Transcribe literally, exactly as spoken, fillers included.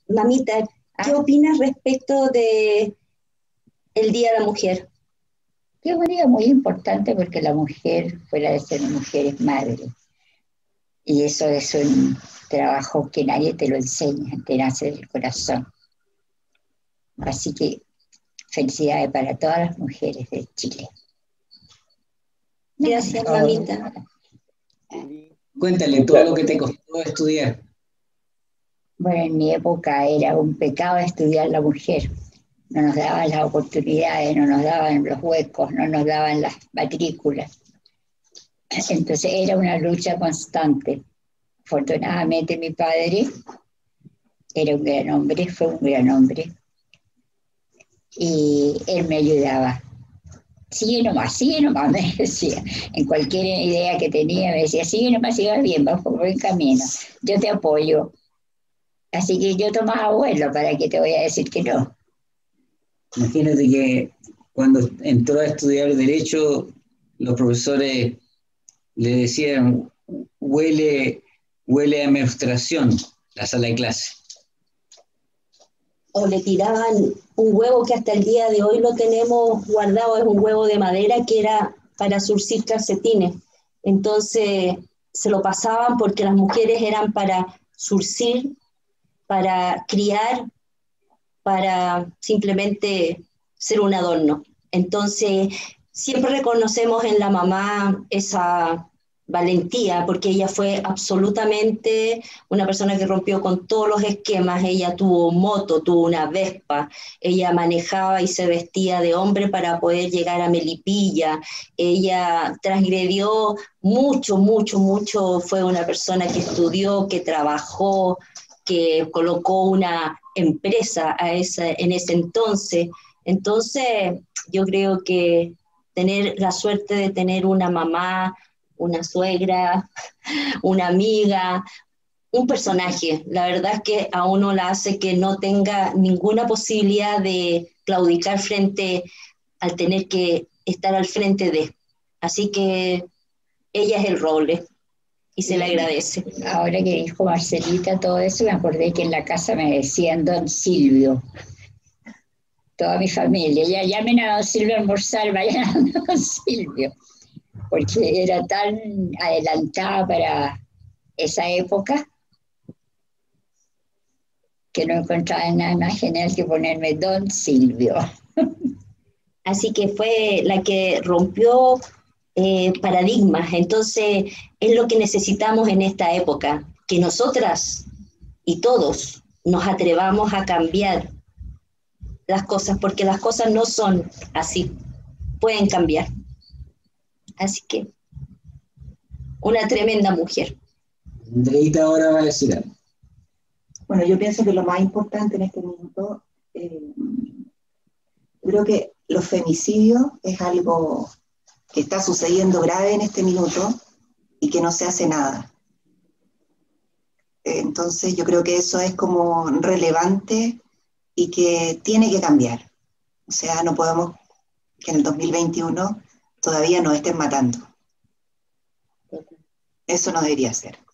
Mamita, ¿qué ¿Ah? opinas respecto de el Día de la Mujer? Que es un día muy importante porque la mujer, fuera de ser mujer, es madre. Y eso es un trabajo que nadie te lo enseña, te nace del corazón. Así que felicidades para todas las mujeres de Chile. Gracias, Oh, mamita. Cuéntale todo lo que te costó estudiar. bueno, en mi época era un pecado estudiar la mujer. No nos daban las oportunidades, no nos daban los huecos, no nos daban las matrículas. Entonces era una lucha constante. Afortunadamente mi padre era un gran hombre, fue un gran hombre, y él me ayudaba. Sigue nomás, sigue nomás, me decía. En cualquier idea que tenía me decía, sigue nomás, sigue bien, vamos por buen camino. Yo te apoyo. Así que yo tomaba vuelo, ¿para qué te voy a decir que no? Imagínate que cuando entró a estudiar Derecho, los profesores le decían, huele, huele a menstruación la sala de clase. O le tiraban un huevo que hasta el día de hoy lo tenemos guardado, es un huevo de madera que era para surcir calcetines. Entonces se lo pasaban porque las mujeres eran para surcir, para criar, para simplemente ser un adorno. Entonces, siempre reconocemos en la mamá esa valentía, porque ella fue absolutamente una persona que rompió con todos los esquemas. Ella tuvo moto, tuvo una Vespa, ella manejaba y se vestía de hombre para poder llegar a Melipilla. Ella transgredió mucho, mucho, mucho. Fue una persona que estudió, que trabajó, que colocó una empresa a esa, en ese entonces. Entonces, yo creo que tener la suerte de tener una mamá, una suegra, una amiga, un personaje, la verdad es que a uno la hace que no tenga ninguna posibilidad de claudicar frente al tener que estar al frente de. Así que ella es el roble y se le Y agradece. ahora que dijo Marcelita todo eso, me acordé que en la casa me decían Don Silvio, toda mi familia. Ya llamen a Don Silvio a almorzar, vayan a Don Silvio, porque era tan adelantada para esa época que no encontraba nada más genial que ponerme Don Silvio. Así que fue la que rompió eh, paradigmas. Entonces, es lo que necesitamos en esta época, que nosotras y todos nos atrevamos a cambiar las cosas, porque las cosas no son así, pueden cambiar. Así que, una tremenda mujer. Andreita ahora va a decir algo. Bueno, yo pienso que lo más importante en este minuto, eh, creo que los femicidios es algo que está sucediendo grave en este minuto y que no se hace nada. Entonces yo creo que eso es como relevante y que tiene que cambiar. O sea, no podemos que en el dos mil veintiuno todavía nos estén matando. Eso no debería ser.